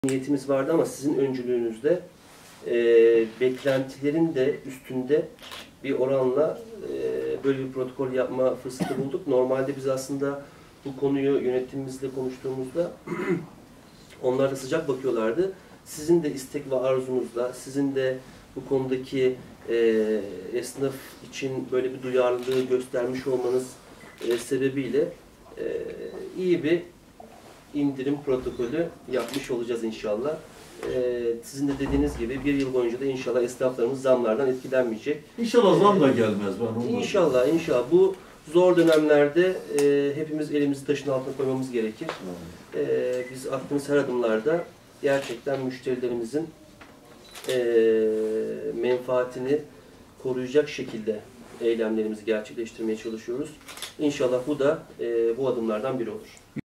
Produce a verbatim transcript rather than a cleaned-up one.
niyetimiz vardı ama sizin öncülüğünüzde e, beklentilerin de üstünde bir oranla e, böyle bir protokol yapma fırsatı bulduk. Normalde biz aslında bu konuyu yönetimimizle konuştuğumuzda onlar da sıcak bakıyorlardı. Sizin de istek ve arzunuzla, sizin de bu konudaki e, esnaf için böyle bir duyarlılığı göstermiş olmanız e, sebebiyle e, iyi bir indirim protokolü yapmış olacağız inşallah. Ee, sizin de dediğiniz gibi bir yıl boyunca da inşallah esnaflarımız zamlardan etkilenmeyecek. İnşallah zam da gelmez. Ben İnşallah, inşallah. Bu zor dönemlerde e, hepimiz elimizi taşın altına koymamız gerekir. E, biz attığımız her adımlarda gerçekten müşterilerimizin e, menfaatini koruyacak şekilde eylemlerimizi gerçekleştirmeye çalışıyoruz. İnşallah bu da e, bu adımlardan biri olur.